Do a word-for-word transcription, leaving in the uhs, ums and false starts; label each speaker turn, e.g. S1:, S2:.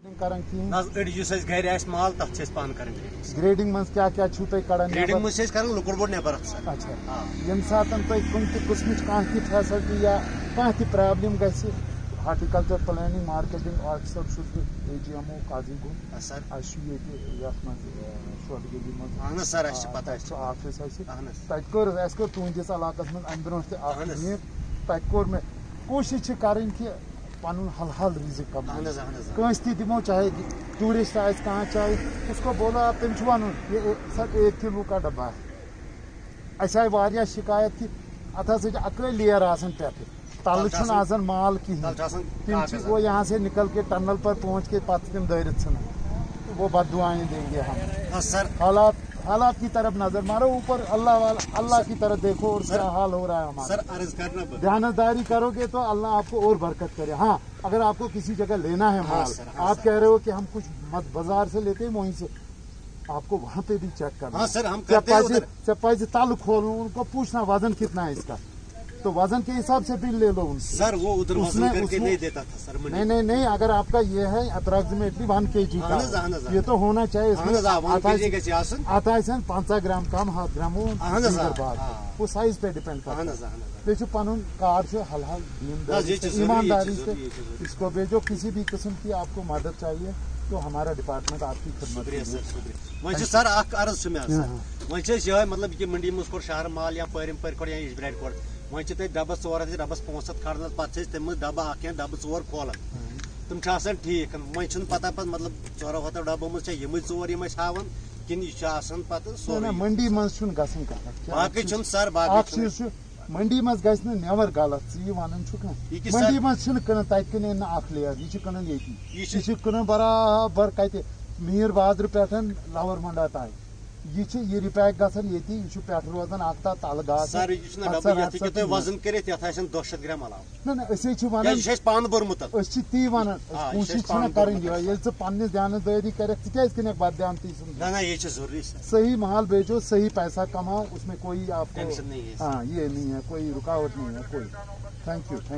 S1: کران کہین
S2: اڑ یس گھر آس مال تک چھ پان کران
S1: گریڈنگ من کیا کیا چھو تُہۍ کڑان
S2: گریڈنگ من چھ کران لکڑ بوڑ نیبر سر
S1: اچھا یم ساتن تُہۍ کُنہ تہِ قسمٕچ کانٛہہ تہِ فیسلٹی یا کانٛہہ تہِ پرابلم گژھِ ہارٹیکلچر پلاننگ مارکیٹنگ آفیسر چھُس بہٕ اے جی ایم او قاضی گوٚو
S2: سر
S1: اَسہِ چھُ ییٚتہِ یتھ منٛز شوٹگلی منٛز
S2: اہن سر اَسہِ چھِ پتہ
S1: چھُ آفس اَسہِ
S2: اہن
S1: تتہِ کوٚر اَسہِ کوٚر تُہنٛدِس علاقس منٛز امہِ برونٛٹھ تہِ اکھ میٖٹ تتہِ کوٚر مےٚ کوٗشش چھِ کرٕنۍ کہِ پنُن حلحال رزق کماوُن کٲنٛسہِ تہِ دِمو چاہے ٹوٗرسٹ آسہِ کانٛہہ چاہے اس کو بولو آپ تٔمِس چھُ وَنُن یہِ سر ایک کلوٗ کا ڈبہ ہے اَسہِ آیہِ واریاہ شِکایت کہِ اتھ ہسا چھِ اکٲے لیر آسان پٮ۪ٹھٕ تلہٕ چھُنہٕ آسان مال کِہیٖنۍ تِم چھِ وہ یہاں سے نکل کے ٹنل پر پہنچ کے پتہٕ تِم دٲرِتھ ژھٕنان وہ بد دعائیں دیں گے ہم حالات حالات کی طرف نظر مارو اوپر اللہ والا اللہ کی طرف دیکھو اور کیا حال ہو رہا ہے ہمارا دیانتداری کرو گے تو اللہ آپ کو اور برکت کرے. ہاں اگر آپ کو کسی جگہ لینا ہے مال آپ کہہ رہے ہو کہ ہم کچھ مت بازار سے لیتے ہیں وہیں سے آپ کو وہاں پہ بھی چیک کرنا پز تل کھولنا ان کو پوچھنا وزن کتنا ہے اس کا تو وزن کے حساب سے بل لے لو ان سے
S2: سر وہ ادھر وزن کر کے نہیں دیتا تھا سر
S1: نہیں نہیں نہیں اگر آپ کا یہ ہے اپروکسیمیٹلی ون کے جی کا یہ تو ہونا چاہیے اس میں آتا ہے پنچہ گرام کم ہاتھ گرام وہ سائز پہ ڈپینڈ کرتا ہے. بیچو پنن کار حل حل ایمانداری سے اس کو بیچو کسی بھی قسم کی آپ کو مدد چاہیے تو ہمارا ڈپارٹمنٹ آپ کی خدمت.
S2: وی سر اخ عرض وی مطلب یہ منڈی مز شہر مال یا پرم پر یا اجبرٹ کوڑ وی تھی ڈبس ژور ہتھ ڈبس پانچ ہتھ کھڑا پتہ تم ڈبہ اخ یا ڈبہ ژور کھولان تم ٹھیک وی پتہ پہ مطلب ژورو ہتو ڈبو مز یم ژور یم ہاون کن یہ پتہ سورے
S1: منڈی مز گھن
S2: باقی سر باقی
S1: منڈی مز گھس نور غلط ثی ونان منڈی مز کن تک کن اخ لیر یہ کن یہ کن برابر کتہ میر بازر پہ لور منڈا تائیں یہ رپیک گھان یہ پہ روزان اختہ تل گاس
S2: وزن کرت دہ شیت گرام
S1: پان بورمت تی ونان کوشش کریں ژٕ پننس دیانتداری کرک ژٕ کن بد دیانتی
S2: ضروری
S1: صحیح مال بیچو صحیح پیسہ کماؤ اس میں کوئی آپ کو ہاں یہ نہیں ہے کوئی رکاوٹ نہیں ہے کوئی. Thank you.